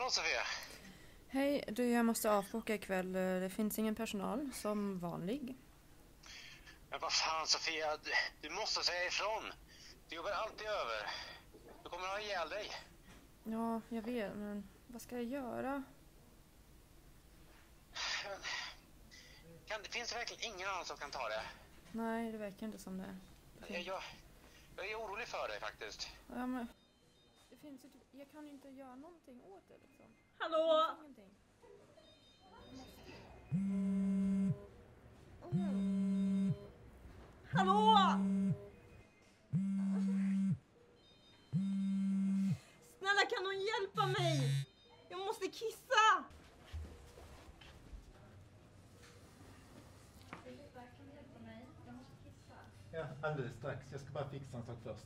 hallå Sofia. Hej, jag måste avboka ikväll. Det finns ingen personal som vanlig. Men vad fan Sofia, du måste säga ifrån. Det jobbar alltid över. Du kommer att ha ihjäl dig. Ja, jag vet, men vad ska jag göra? Finns det verkligen ingen annan som kan ta det? Nej, det verkar inte som det. Jag är orolig för dig faktiskt. Ja, men det finns ju typ, jag kan inte göra någonting åt det liksom. Hallå? Ingenting. Hallå? Snälla, kan någon hjälpa mig? Jag måste kissa. Ja, alldeles strax. Jag ska bara fixa en sak först.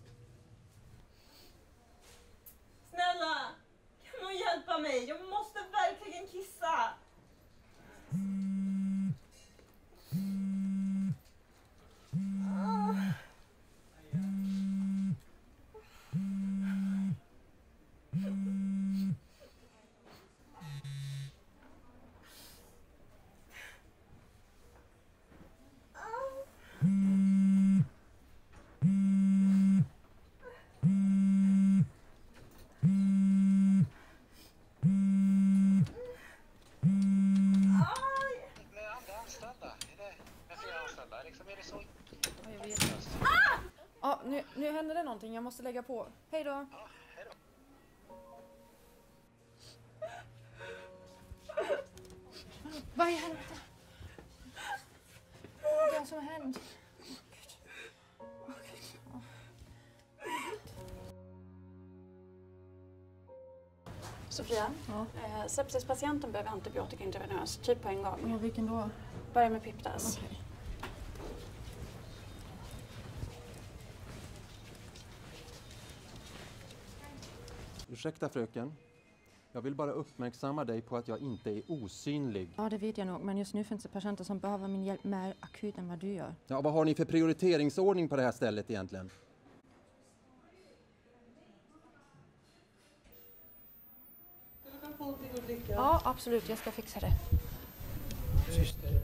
Snälla, kan någon hjälpa mig? Jag måste verkligen kissa. Ja, nu händer det någonting. Jag måste lägga på. Hej då. Ja, hej då. Vad är helvete? Vad är det som har hänt? Sofia, Ja. sepsispatienten behöver antibiotika intravenös, typ på en gång. Ja, vilken då? Börja med piptas. Okej. Ursäkta fröken. Jag vill bara uppmärksamma dig på att jag inte är osynlig. Ja, det vet jag nog. Men just nu finns det patienter som behöver min hjälp mer akut än vad du gör. Ja, vad har ni för prioriteringsordning på det här stället egentligen? Ja, absolut. Jag ska fixa det. Syster.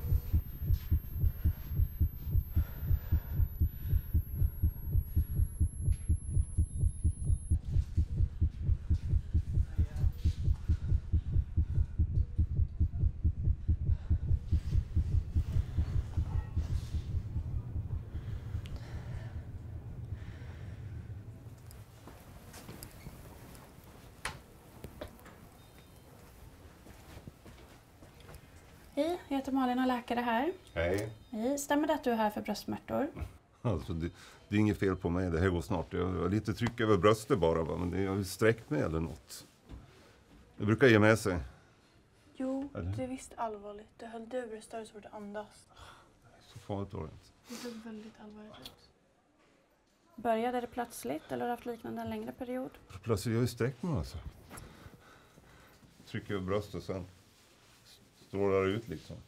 Hej, jag heter Malin och läkare här. Hej. Hej, stämmer det att du är här för bröstsmärtor? Alltså, det är inget fel på mig, det här går snart. Jag har lite tryck över bröstet bara, va? Men jag har sträckt mig eller något. Det brukar ge med sig. Jo, Eller? det är visst allvarligt. Det höll du över större svårt att andas. Så farligt var det inte. Det såg väldigt allvarligt ut. Började det plötsligt eller har du haft liknande en längre period? Plötsligt, jag har ju sträckt mig alltså. Trycker över bröstet och sen strålar det ut liksom.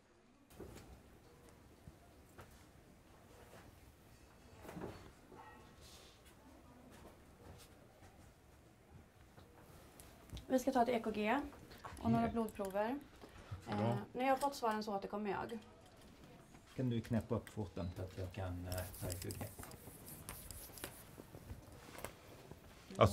Vi ska ta ett EKG och några blodprover. När jag har fått svaren så återkommer jag. Kan du knäppa upp foten så att jag kan ta ett EKG? Alltså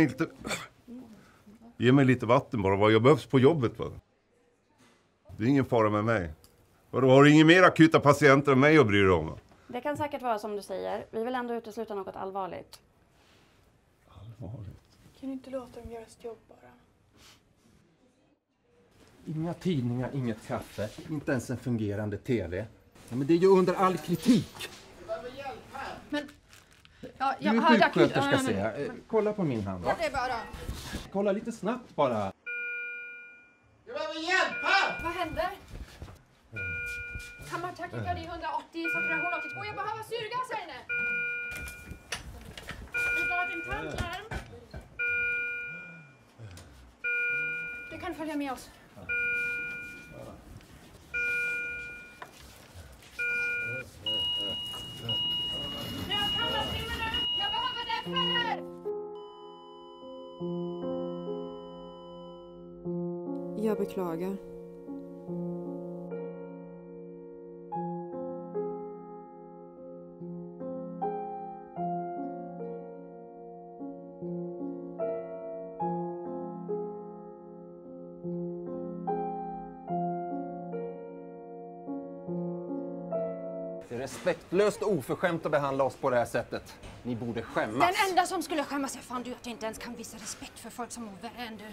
ge mig lite vatten bara, vad jag behövs på jobbet, va? Det är ingen fara med mig. Vadå, har du ingen mer akuta patienter än mig att bry dig om? Va? Det kan säkert vara som du säger. Vi vill ändå utesluta något allvarligt. Allvarligt? Kan du inte låta dem göra sitt jobb bara? Inga tidningar, inget kaffe, inte ens en fungerande tv. Ja, men det är ju under all kritik. Men... Ja, Du är sjuksköterska, säger jag. Kolla på min hand. Ja, det är bara... Kolla lite snabbt bara. Jag behöver hjälp här! Vad händer? Kammartakykardi 180, saturation 82. Jag behöver syrgas här inne. Vi drar ett internt larm. Du kan följa med oss. Jag behöver därför här! Jag beklagar. Det är respektlöst och oförskämt att behandla oss på det här sättet. Ni borde skämmas. Den enda som skulle skämmas är fan du att jag inte ens kan visa respekt för folk som mår värre än du.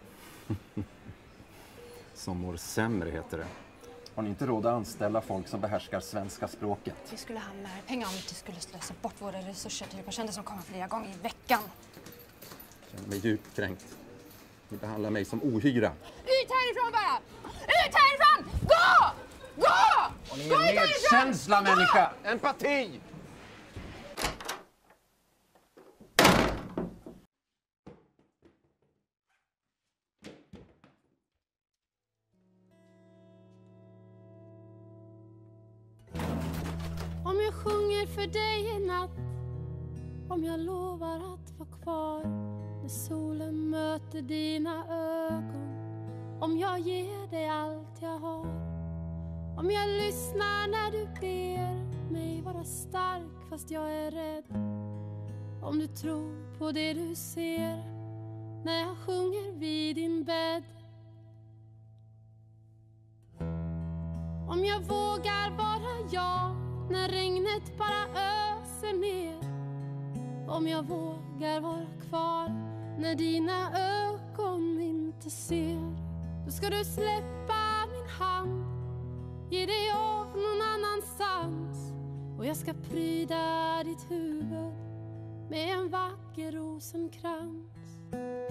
Som mår sämre heter det. Har ni inte råd att anställa folk som behärskar svenska språket? Vi skulle ha mer pengar om vi inte skulle slösa bort våra resurser till patienter som kommer flera gånger i veckan. Jag känner mig djupt kränkt. Ni behandlar mig som ohyra. Ut härifrån bara! Ut härifrån! Gå! Gå! Och ni är medkänsla, människa! Empati! Om jag sjunger för dig en natt, om jag lovar att vara kvar när solen möter dina ögon, om jag ger dig allt jag har, om jag lyssnar när du ber mig vara stark fast jag är rädd, om du tror på det du ser när jag sjunger vid din bädd, om jag vågar vara jag när regnet bara öser ner, om jag vågar vara kvar när dina ögon inte ser, då ska du släppa min hand, ge dig av någon annanstans, och jag ska pryda ditt huvud med en vacker rosenkrans.